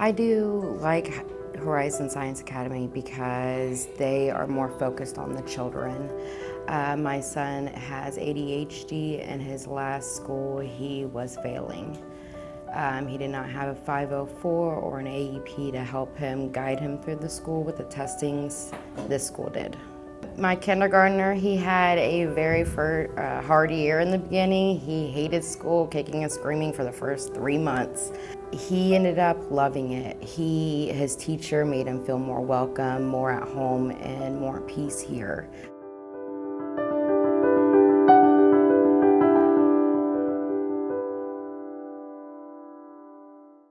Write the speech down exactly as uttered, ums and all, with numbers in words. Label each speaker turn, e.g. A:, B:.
A: I do like Horizon Science Academy because they are more focused on the children. Uh, my son has A D H D. In his last school, he was failing. Um, he did not have a five oh four or an A E P to help him, guide him through the school with the testings. This school did. My kindergartner, he had a very fir uh, hard year in the beginning. He hated school, kicking and screaming for the first three months. He ended up loving it. He, his teacher made him feel more welcome, more at home, and more at peace here.